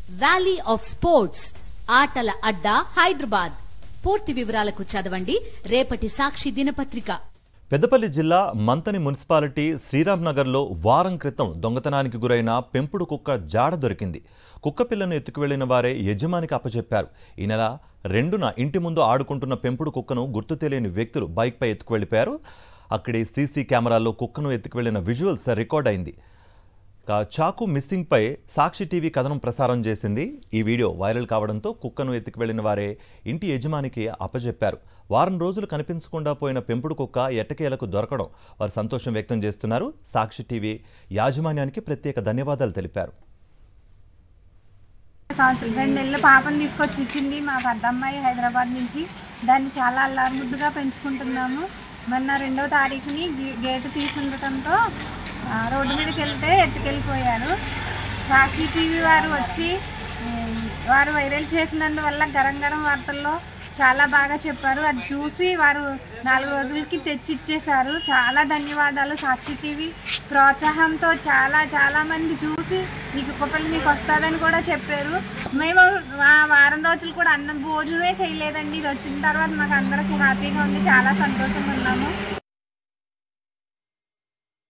Valley of sports ఆటల అడ్డా హైదరాబాద్. పూర్తి వివరాలకు చదవండి రేపటి సాక్షి దినపత్రిక. పెద్దపల్లి జిల్లా మంతని మున్సిపాలిటీ శ్రీరామ్ నగర్లో వారం క్రితం దొంగతనానికి గురైన పెంపుడు కుక్క జాడ దొరికింది. కుక్క పిల్లను ఎత్తుకువెళ్లిన వారే యజమానికి అప్పచెప్పారు. ఈ నెల 2న ఇంటి ముందు ఆడుకుంటున్న పెంపుడు కుక్కను గుర్తు తెలియని వ్యక్తులు బైక్పై ఎత్తుకువెళ్లిపోయారు. అక్కడి సీసీ కెమెరాల్లో కుక్కను ఎత్తుకువెళ్లిన విజువల్స్ రికార్డ్ అయింది. చాకు మిస్సింగ్ పై సాక్షి టీవీ కథనం ప్రసారం చేసింది. ఈ వీడియో వైరల్ కావడంతో కుక్కను ఎత్తుకువెళ్లిన వారే ఇంటి యజమానికి అప్పచెప్పారు. వారం రోజులు కనిపించకుండా పోయిన పెంపుడు కుక్క ఎట్టకేలకు దొరకడం వారు సంతోషం వ్యక్తం చేస్తున్నారు. సాక్షి టీవీ యాజమాన్యానికి ప్రత్యేక ధన్యవాదాలు తెలిపారు. 2 నెలల పాపను తీసుకొచ్చి ఇచ్చింది మా పెద్దమ్మాయి హైదరాబాద్ నుంచి. దాన్ని చాలా అల్లారుముద్దుగా పెంచుకుంటున్నాము. మొన్న 2వ తారీఖుని గేటు తీసుండటంతో రోడ్డు మీదకి వెళ్తే ఎత్తుకెళ్ళిపోయారు. సాక్షి టీవీ వారు వచ్చి వారు వైరల్ చేసినందువల్ల గరం గరం వార్తల్లో చాలా బాగా చెప్పారు. అది చూసి వారు 4 రోజులకి తెచ్చి ఇచ్చేశారు. చాలా ధన్యవాదాలు. సాక్షి టీవీ ప్రోత్సాహంతో చాలా మంది చూసి మీకు కుక్కలు మీకు వస్తుందని కూడా చెప్పారు. మేము వారం రోజులు కూడా భోజనమే చేయలేదండి. ఇది వచ్చిన తర్వాత మాకు అందరికీ హ్యాపీగా ఉంది. చాలా సంతోషంగా ఉన్నాము.